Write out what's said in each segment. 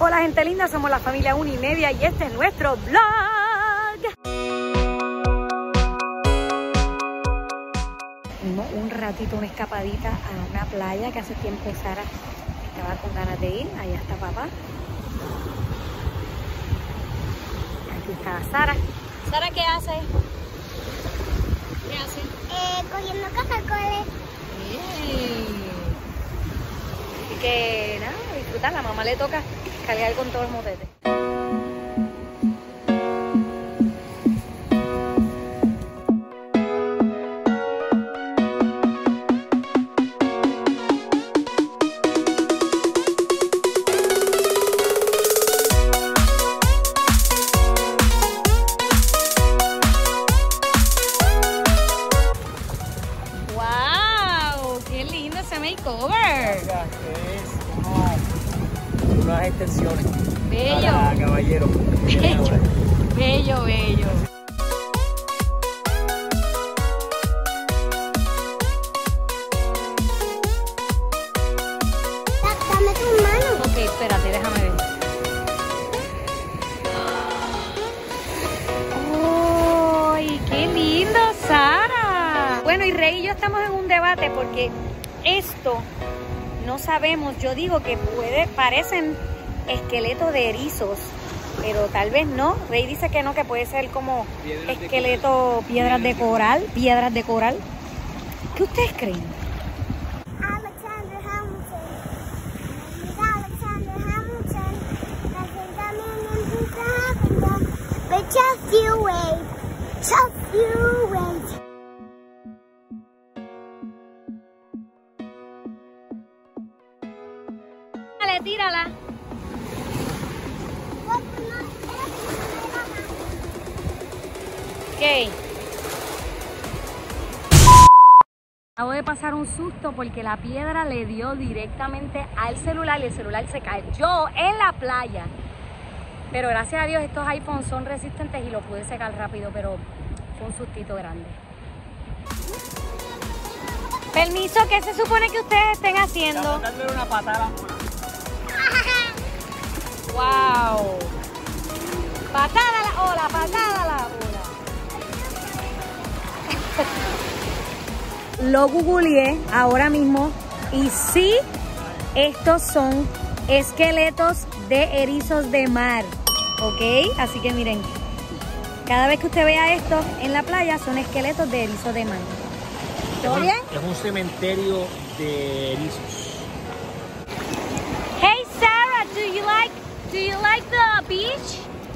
Hola gente linda, somos la familia 1:30 y este es nuestro vlog. Dimos un ratito, una escapadita a una playa que hace tiempo Sara estaba con ganas de ir. Allá está papá. Aquí está Sara. Sara, ¿qué hace? ¿Qué hace? Cogiendo caracoles. Así que nada, disfrutar. La mamá le toca cargar con todos los motetes. Makeover. Es unas extensiones. Bello. Para caballero. Bello. Bello, bello. Dame tu mano. Ok, espérate, déjame ver. ¡Ay, qué lindo, Sara! Bueno, y Rey y yo estamos en un debate porque esto no sabemos. Yo digo que parecen esqueletos de erizos, pero tal vez no. Rey dice que no, que puede ser como esqueleto, piedras de coral. ¿Qué ustedes creen? Alexander Hamilton. Alexander Hamilton. But just you wait. Just you wait. Dale, tírala. Ok. Acabo de pasar un susto porque la piedra le dio directamente al celular y el celular se cayó en la playa. Pero gracias a Dios estos iPhones son resistentes y lo pude secar rápido, pero fue un sustito grande. Permiso, ¿qué se supone que ustedes estén haciendo? Dándole una patada. ¡Wow! Patada a la ola, patada a la ola. Lo googleé ahora mismo y sí, estos son esqueletos de erizos de mar, ¿ok? Así que miren, cada vez que usted vea esto en la playa son esqueletos de erizos de mar. ¿Todo bien? Es un cementerio de erizos. Hey Sarah, do you like the beach?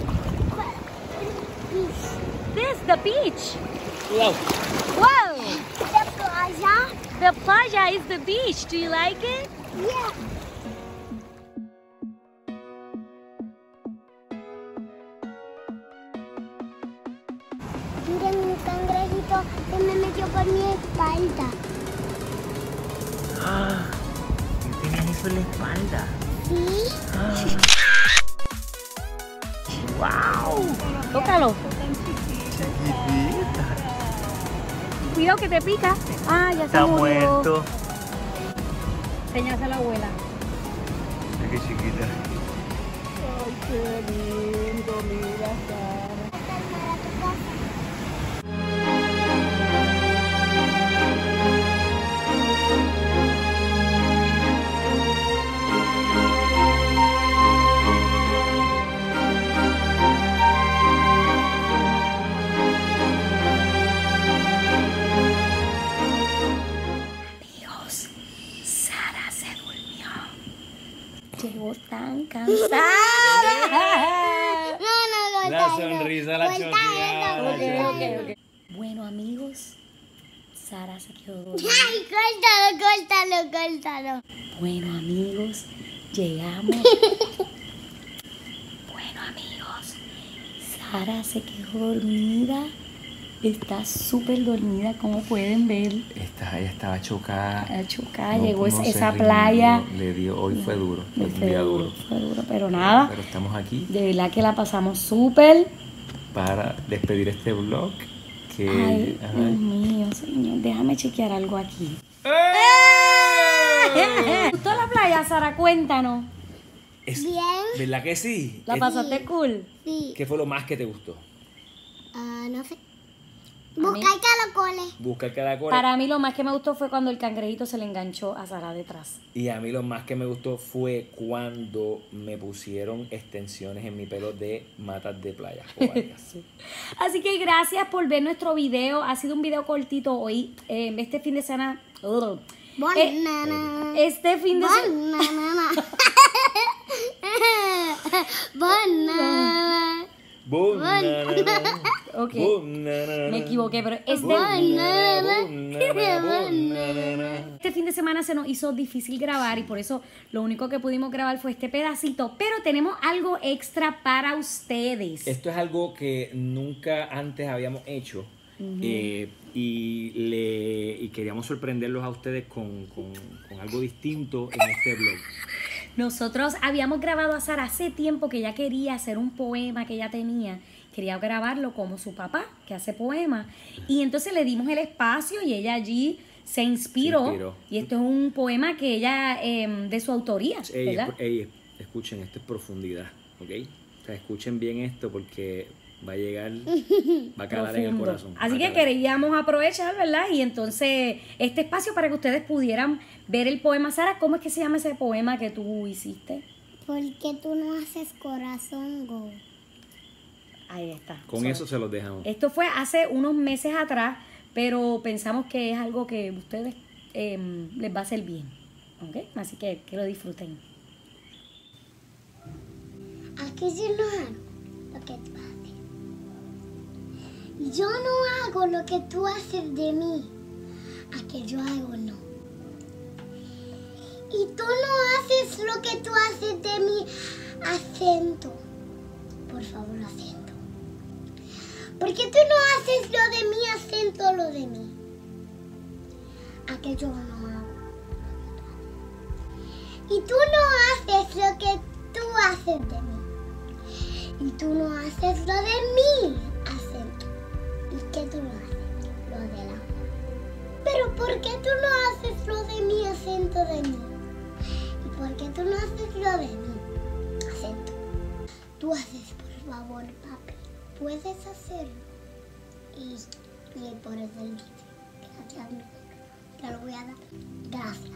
This, the beach. Cuidado. Whoa! The playa? The playa is the beach. Do you like it? Yeah. Miren un cangrejito que me metió por mi espalda. Ah, ¿qué tienes eso en la espalda? ¿Sí? ¡Wow! Tócalo. Chiquitita. Cuidado que te pica. Ah, ya se Está murió. muerto. Señas a la abuela. Mira qué chiquita. Ay, qué lindo, mira, Sara. Para tu casa. Amigos, Sara se durmió. Llegó tan cansada. No, La sonrisa, la choteada. Ok. Bueno, amigos, Sara se quedó dormida. Ay, córtalo. Bueno, amigos, llegamos. Bueno, amigos, Sara se quedó dormida. Está súper dormida, como pueden ver. Ella estaba chocada. Chocada, No, llegó no se esa rindió, playa. Le dio, hoy fue duro. Fue un Fue día duro. duro, pero nada. Pero estamos aquí De verdad que la pasamos súper. para despedir este vlog. Que, Ay, ajá. Dios mío, señor. Déjame chequear algo aquí. ¡Eh! ¿Te gustó la playa, Sara? Cuéntanos. Bien. ¿Verdad que sí? ¿La pasaste cool? Sí. ¿Qué fue lo más que te gustó? No sé. A mí- Buscar caracoles. Buscar caracoles. Para mí lo más que me gustó fue cuando el cangrejito se le enganchó a Sara detrás. Y a mí lo más que me gustó fue cuando me pusieron extensiones en mi pelo de matas de playa o algas. Así que gracias por ver nuestro video. Ha sido un video cortito hoy. Este fin de semana... Banana. Este fin de semana... Banana. Banana. Ok, Banana. me equivoqué, pero Banana. este fin de semana se nos hizo difícil grabar y por eso lo único que pudimos grabar fue este pedacito. Pero tenemos algo extra para ustedes. Esto es algo que nunca antes habíamos hecho. Y queríamos sorprenderlos a ustedes con algo distinto en este vlog. Nosotros habíamos grabado a Sara hace tiempo que ella quería hacer un poema que ella tenía. Quería grabarlo como su papá, que hace poemas. Y entonces le dimos el espacio y ella allí se inspiró. Y esto es un poema que ella, de su autoría, ¿verdad? Escuchen, esto es profundidad, ¿ok? O sea, escuchen bien esto porque va a llegar, va a calar en el Profundo. corazón. Así Va a que calar. queríamos aprovechar, ¿verdad? Y entonces este espacio para que ustedes pudieran ver el poema. Sara, ¿cómo es que se llama ese poema que tú hiciste? ¿Por qué tú no haces corazón, Go? Ahí está. Con eso se los dejamos. Esto fue hace unos meses atrás, pero pensamos que es algo que a ustedes les va a hacer bien, ¿ok? Así que lo disfruten. Aquí yo no hago lo que tú haces. Yo no hago lo que tú haces de mí. A que yo hago no. Y tú no haces lo que tú haces de mí. Acento. Por favor, acento. Porque tú no haces lo de mí, acento lo de mí. A que yo no hago. Y tú no haces lo que tú haces de mí. Y tú no haces lo de mí, acento. ¿Y qué tú no haces? Lo del amor. Pero ¿por qué tú no haces lo de mí, acento de mí? ¿Y por qué tú no haces lo de mí, acento? Tú haces, por favor, papi. Puedes hacerlo. Y por eso le dice, gracias, mi amor. Te lo voy a dar. Gracias.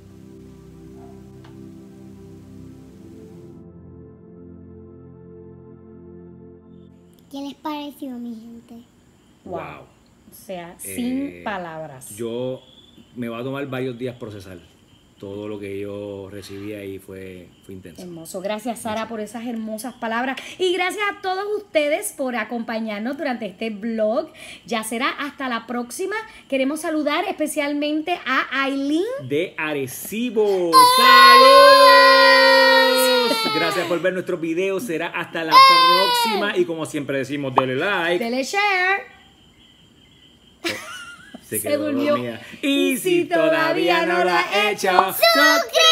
¿Qué les pareció, mi gente? Wow. O sea, sin palabras. Yo me va a tomar varios días procesar todo lo que yo recibí ahí, fue intenso. Hermoso. Gracias, Sara, por esas hermosas palabras. Y gracias a todos ustedes por acompañarnos durante este vlog. Ya será hasta la próxima. Queremos saludar especialmente a Aileen De Arecibo. ¡Saludos! Gracias por ver nuestros videos. Será hasta la próxima. Y como siempre decimos, denle like. Dele share. Se Se quedó durmió. dormida. Y si todavía no lo ha hecho, suscríbete.